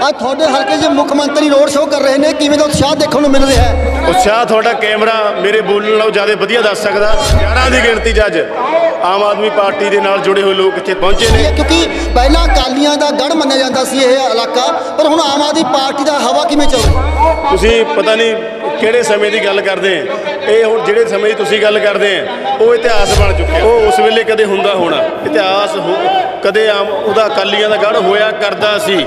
ਅੱਜ ਤੁਹਾਡੇ ਹਲਕੇ 'ਚ ਮੁੱਖ ਮੰਤਰੀ ਰੋਡ ਸ਼ੋਅ ਕਰ ਰਹੇ ਨੇ, ਕਿਵੇਂ ਦਾ ਉਤਸ਼ਾਹ ਦੇਖਣ ਨੂੰ ਮਿਲ ਰਿਹਾ ਹੈ? ਉਤਸ਼ਾਹ ਤੁਹਾਡਾ ਕੈਮਰਾ ਮੇਰੇ ਬੋਲਣ ਨਾਲੋਂ ਜ਼ਿਆਦਾ ਵਧੀਆ ਦੱਸ ਸਕਦਾ। ਹਜ਼ਾਰਾਂ ਦੀ ਗਿਣਤੀ 'ਚ ਅੱਜ ਆਮ ਆਦਮੀ ਪਾਰਟੀ ਦੇ ਨਾਲ ਜੁੜੇ ਹੋਏ ਲੋਕ ਇੱਥੇ ਪਹੁੰਚੇ ਨੇ, ਕਿਉਂਕਿ ਪਹਿਲਾਂ ਅਕਾਲੀਆਂ ਦਾ ਗੜ੍ਹ ਮੰਨਿਆ ਜਾਂਦਾ ਸੀ ਇਹ ਇਲਾਕਾ, ਪਰ ਹੁਣ ਆਮ ਆਦਮੀ ਪਾਰਟੀ ਦਾ ਹਵਾ ਕਿਵੇਂ ਚੱਲ ਰਿਹਾ? ਤੁਸੀਂ ਪਤਾ ਨਹੀਂ ਕਿਹੜੇ ਸਮੇਂ ਦੀ ਗੱਲ ਕਰਦੇ ਆ। ਇਹ ਹੁਣ ਜਿਹੜੇ ਸਮੇਂ ਦੀ ਤੁਸੀਂ ਗੱਲ ਕਰਦੇ ਆ ਉਹ ਇਤਿਹਾਸ ਬਣ ਚੁੱਕਿਆ। ਉਹ ਉਸ ਵੇਲੇ ਕਦੇ ਹੁੰਦਾ ਹੋਣਾ ਇਤਿਹਾਸ ਕਦੇ ਆਮ ਉਹਦਾ ਅਕਾਲੀਆਂ ਦਾ ਗੜ੍ਹ ਹੋਇਆ ਕਰਦਾ ਸੀ।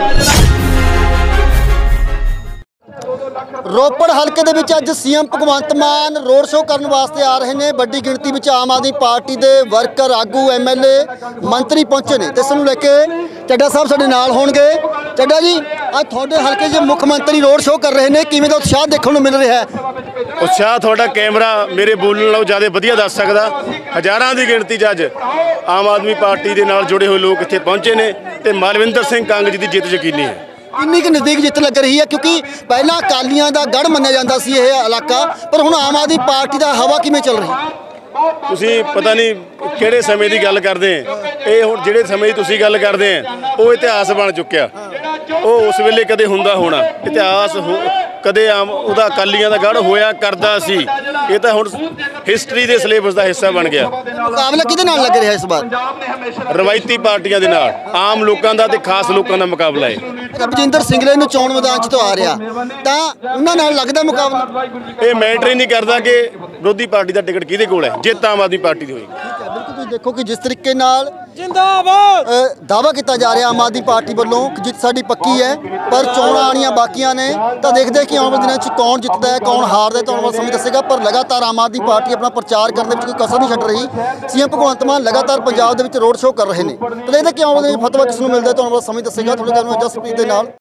ਰੋਪੜ ਹਲਕੇ ਦੇ ਵਿੱਚ ਅੱਜ CM Bhagwant Mann road show ਕਰਨ ਵਾਸਤੇ ਆ ਰਹੇ ਨੇ। ਵੱਡੀ ਗਿਣਤੀ ਵਿੱਚ ਆਮ ਆਦਮੀ ਪਾਰਟੀ ਦੇ ਵਰਕਰ, ਆਗੂ, ਐਮਐਲਏ, ਮੰਤਰੀ ਪਹੁੰਚੇ ਨੇ ਤੇ ਇਸ ਨੂੰ ਲੈ ਕੇ ਚੱਡਾ ਸਾਹਿਬ ਸਾਡੇ ਨਾਲ ਹੋਣਗੇ। ਚੱਡਾ ਜੀ, ਅੱਜ ਤੁਹਾਡੇ ਹਲਕੇ 'ਚ ਮੁੱਖ ਮੰਤਰੀ ਰੋਡ ਸ਼ੋਅ ਕਰ ਰਹੇ ਨੇ, ਕਿਵੇਂ ਦਾ ਉਤਸ਼ਾਹ ਦੇਖਣ ਨੂੰ ਮਿਲ ਰਿਹਾ ਹੈ? ਉਤਸ਼ਾਹ ਤੁਹਾਡਾ ਕੈਮਰਾ ਮੇਰੇ ਬੋਲਣ ਨਾਲੋਂ ਜ਼ਿਆਦਾ ਵਧੀਆ ਦੱਸ ਸਕਦਾ। ਹਜ਼ਾਰਾਂ ਦੀ ਗਿਣਤੀ 'ਚ ਅੱਜ ਆਮ ਆਦਮੀ ਪਾਰਟੀ ਦੇ ਨਾਲ ਜੁੜੇ ਹੋਏ ਲੋਕ ਇੱਥੇ ਪਹੁੰਚੇ ਨੇ ਤੇ ਮਲਵਿੰਦਰ ਸਿੰਘ ਕੰਗ ਜੀ ਦੀ ਜਿੱਤ ਯਕੀਨੀ ਹੈ। ਕਿੰਨੀ ਕੁ ਨਜ਼ਦੀਕ ਜਿੱਤ ਲੱਗ ਰਹੀ ਹੈ? ਕਿਉਂਕਿ ਪਹਿਲਾਂ ਅਕਾਲੀਆਂ ਦਾ ਗੜ੍ਹ ਮੰਨਿਆ ਜਾਂਦਾ ਸੀ ਇਹ ਇਲਾਕਾ, ਪਰ ਹੁਣ ਆਮ ਆਦਮੀ ਪਾਰਟੀ ਦਾ ਹਵਾ ਕਿਵੇਂ ਚੱਲ ਰਹੀ ਹੈ? ਤੁਸੀਂ ਪਤਾ ਨਹੀਂ ਕਿਹੜੇ ਸਮੇਂ ਦੀ ਗੱਲ ਕਰਦੇ ਆ। ਇਹ ਹੁਣ ਜਿਹੜੇ ਸਮੇਂ ਦੀ ਤੁਸੀਂ ਗੱਲ ਕਰਦੇ ਆ ਉਹ ਇਤਿਹਾਸ ਬਣ ਚੁੱਕਿਆ। ਉਹ ਉਸ ਵੇਲੇ ਕਦੇ ਹੁੰਦਾ ਹੋਣਾ ਇਤਿਹਾਸ ਕਦੇ ਆਮ ਉਹਦਾ ਅਕਾਲੀਆਂ ਦਾ ਗੜ੍ਹ ਹੋਇਆ ਕਰਦਾ ਸੀ। ਇਹ ਤਾਂ ਹੁਣ ਹਿਸਟਰੀ ਦੇ ਸਿਲੇਬਸ ਦਾ ਹਿੱਸਾ ਬਣ ਗਿਆ। ਮੁਕਾਬਲਾ ਕਿਹਦੇ ਨਾਲ ਲੱਗ ਰਿਹਾ ਇਸ ਵਾਰ? ਰਵਾਇਤੀ ਪਾਰਟੀਆਂ ਦੇ ਨਾਲ ਆਮ ਲੋਕਾਂ ਦਾ ਤੇ ਖਾਸ ਲੋਕਾਂ ਦਾ ਮੁਕਾਬਲਾ ਹੈ। ਰਵਿੰਦਰ ਸਿੰਗਲੇ ਨੂੰ ਚੋਣ ਮੈਦਾਨ 'ਚ ਤੋਂ ਆ ਰਿਹਾ ਤਾਂ ਉਹਨਾਂ ਨਾਲ ਲੱਗਦਾ ਮੁਕਾਬਲਾ। ਇਹ ਮੈਟਰ ਹੀ ਨਹੀਂ ਕਰਦਾ ਕਿ ਵਿਰੋਧੀ ਪਾਰਟੀ ਦਾ ਟਿਕਟ ਕਿਹਦੇ ਕੋਲ ਹੈ, ਜਿੱਤ ਆਮ ਆਦਮੀ ਪਾਰਟੀ ਦੀ ਹੋਏਗੀ। ਬਿਲਕੁਲ, ਤੁਸੀਂ ਦੇਖੋ ਕਿ ਜਿਸ ਤਰੀਕੇ ਨਾਲ ਜਿੰਦਾਬਾਦ ਦਾਅਵਾ ਕੀਤਾ ਜਾ ਰਿਹਾ ਆਮ ਆਦਮੀ ਪਾਰਟੀ ਵੱਲੋਂ ਕਿ ਜਿੱਤ ਸਾਡੀ ਪੱਕੀ ਹੈ, ਪਰ ਚੋਣਾਂ ਆਉਣੀਆਂ ਬਾਕੀਆਂ ਨੇ ਤਾਂ ਦੇਖਦੇ ਕਿ ਆਉਣ ਵਾਲੇ ਦਿਨਾਂ 'ਚ ਕੌਣ ਜਿੱਤਦਾ ਹੈ, ਕੌਣ ਹਾਰਦਾ ਹੈ, ਤਾਂ ਆਉਣ ਵਾਲਾ ਸਮੇਂ ਦੱਸੇਗਾ। ਪਰ ਲਗਾਤਾਰ ਆਮ ਆਦਮੀ ਪਾਰਟੀ ਆਪਣਾ ਪ੍ਰਚਾਰ ਕਰਨ ਦੇ ਵਿੱਚ ਕੋਈ ਕਸਰ ਨਹੀਂ ਛੱਡ ਰਹੀ। ਸੀਐਮ ਭਗਵੰਤ ਮਾਨ ਲਗਾਤਾਰ ਪੰਜਾਬ ਦੇ ਵਿੱਚ ਰੋਡ ਸ਼ੋਅ ਕਰ ਰਹੇ ਨੇ, ਤਾਂ ਦੇਖਦੇ ਕਿ ਆਉਣ ਵਾਲੇ ਫਤਵਾ ਕਿਸ ਨੂੰ ਮਿਲਦਾ ਹੈ, ਤਾਂ ਆਉਣ ਵਾਲਾ ਸਮੇਂ ਦੱਸੇਗਾ। ਤੁਹਾਡੇ ਨਾਲ ਜਸਪ੍ਰੀਤ ਦੇ ਨਾਲ।